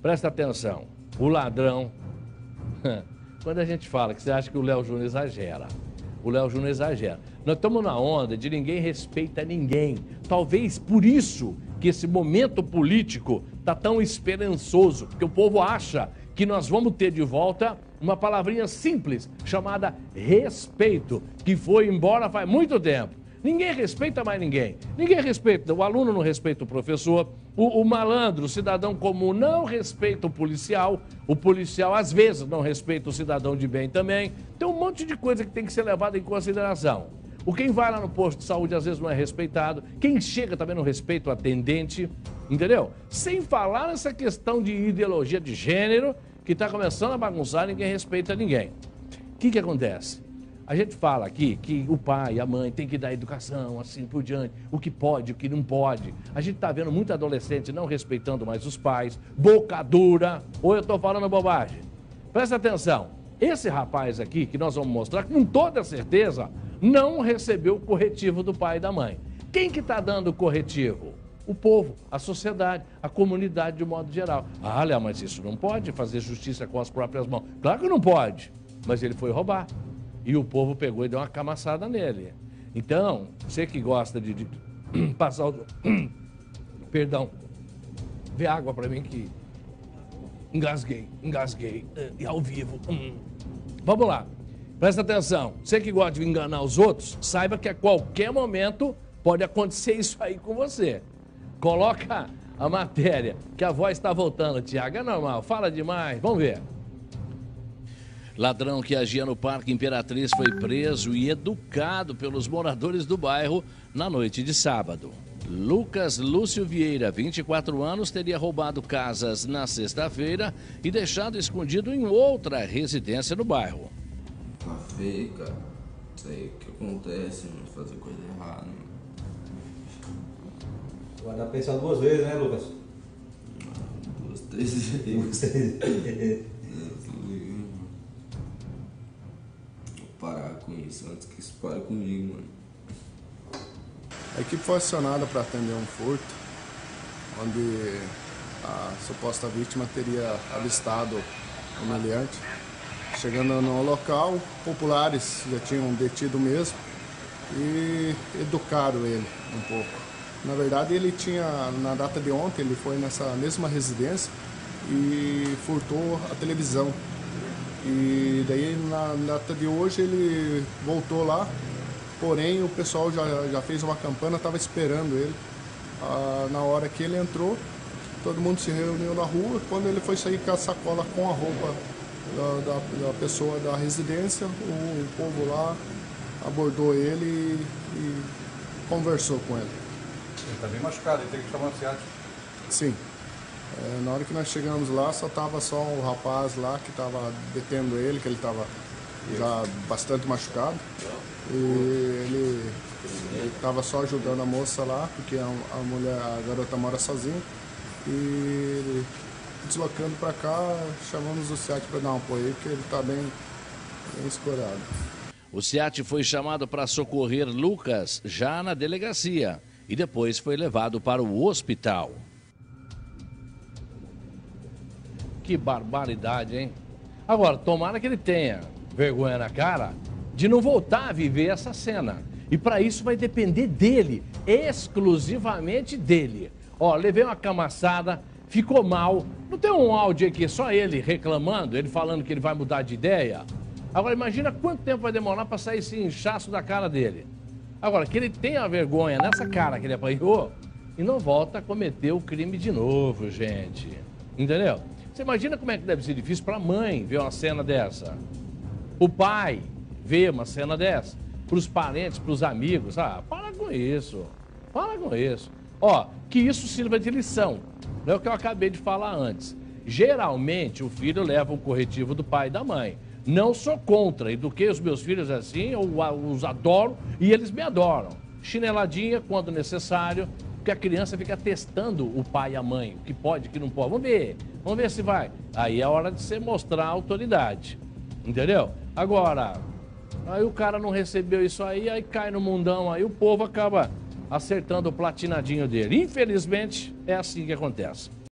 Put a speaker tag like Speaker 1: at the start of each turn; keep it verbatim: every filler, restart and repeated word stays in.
Speaker 1: Presta atenção. O ladrão... Quando a gente fala que você acha que o Léo Júnior exagera, o Léo Júnior exagera. Nós estamos na onda de ninguém respeita ninguém. Talvez por isso que esse momento político está tão esperançoso, porque o povo acha que nós vamos ter de volta uma palavrinha simples chamada respeito, que foi embora faz muito tempo. Ninguém respeita mais ninguém. Ninguém respeita. O aluno não respeita o professor. O, o malandro, o cidadão comum, não respeita o policial. O policial, às vezes, não respeita o cidadão de bem também. Tem um monte de coisa que tem que ser levada em consideração. O quem vai lá no posto de saúde, às vezes, não é respeitado. Quem chega também não respeita o atendente. Entendeu? Sem falar nessa questão de ideologia de gênero, que está começando a bagunçar, ninguém respeita ninguém. O que que acontece? A gente fala aqui que o pai e a mãe tem que dar educação, assim por diante, o que pode, o que não pode. A gente está vendo muito adolescente não respeitando mais os pais, boca dura, ou eu estou falando bobagem? Presta atenção, esse rapaz aqui, que nós vamos mostrar, com toda certeza, não recebeu o corretivo do pai e da mãe. Quem que está dando o corretivo? O povo, a sociedade, a comunidade de um modo geral. Ah, Léo, mas isso não pode, fazer justiça com as próprias mãos. Claro que não pode, mas ele foi roubar. E o povo pegou e deu uma camaçada nele. Então, você que gosta de, de passar o... Perdão. Vê água pra mim que... Engasguei, engasguei. E ao vivo. Hum. Vamos lá. Presta atenção. Você que gosta de enganar os outros, saiba que a qualquer momento pode acontecer isso aí com você. Coloca a matéria, que a voz está voltando, Tiago. É normal, fala demais. Vamos ver. Ladrão que agia no Parque Imperatriz foi preso e educado pelos moradores do bairro na noite de sábado. Lucas Lúcio Vieira, vinte e quatro anos, teria roubado casas na sexta-feira e deixado escondido em outra residência no bairro.
Speaker 2: Tá feio, cara. Isso aí que acontece, mano, fazer coisa errada. Mano.
Speaker 3: Vai dar pra pensar duas vezes, né, Lucas?
Speaker 2: Duas, três vezes. Parar com isso antes que isso pare comigo, mano.
Speaker 4: A equipe foi acionada para atender um furto, onde a suposta vítima teria avistado o meliante. Chegando no local, populares já tinham detido mesmo e educaram ele um pouco. Na verdade, ele tinha, na data de ontem, ele foi nessa mesma residência e furtou a televisão. E daí, na data de hoje, ele voltou lá, porém o pessoal já, já fez uma campana, estava esperando ele. Ah, na hora que ele entrou, todo mundo se reuniu na rua. Quando ele foi sair com a sacola com a roupa da, da, da pessoa da residência, o, o povo lá abordou ele e, e conversou com ele.
Speaker 3: Ele está bem machucado, ele tem que chamar o ciático.
Speaker 4: Sim. É, na hora que nós chegamos lá, só estava só o rapaz lá que estava detendo ele, que ele estava já bastante machucado. E ele estava só ajudando a moça lá, porque a, a mulher, a garota mora sozinha. E ele, deslocando para cá, chamamos o SEAT para dar um apoio, porque ele está bem, bem escorado.
Speaker 1: O SEAT foi chamado para socorrer Lucas já na delegacia e depois foi levado para o hospital. Que barbaridade, hein? Agora, tomara que ele tenha vergonha na cara de não voltar a viver essa cena. E para isso vai depender dele, exclusivamente dele. Ó, levei uma camaçada, ficou mal. Não tem um áudio aqui, só ele reclamando, ele falando que ele vai mudar de ideia? Agora, imagina quanto tempo vai demorar para sair esse inchaço da cara dele. Agora, que ele tenha vergonha nessa cara que ele apanhou e não volta a cometer o crime de novo, gente. Entendeu? Você imagina como é que deve ser difícil para a mãe ver uma cena dessa. O pai ver uma cena dessa. Para os parentes, para os amigos. Ah, para com isso. Para com isso. Ó, que isso sirva de lição. Não é o que eu acabei de falar antes. Geralmente, o filho leva o corretivo do pai e da mãe. Não sou contra. Eduquei os meus filhos assim, eu os adoro e eles me adoram. Chineladinha quando necessário. Porque a criança fica testando o pai e a mãe, o que pode, o que não pode. Vamos ver, vamos ver se vai. Aí é hora de você mostrar a autoridade, entendeu? Agora, aí o cara não recebeu isso aí, aí cai no mundão, aí o povo acaba acertando o platinadinho dele. Infelizmente, é assim que acontece.